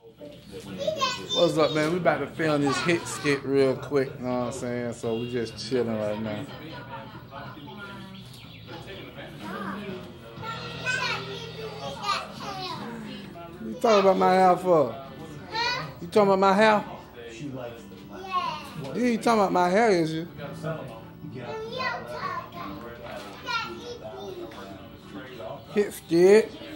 What's up, man? We about to film this hit skit real quick, you know what I'm saying? So we just chilling right now. You talking about my hair for? You talking about my hair? Yeah, you talking about my hair, is you? Hit skit.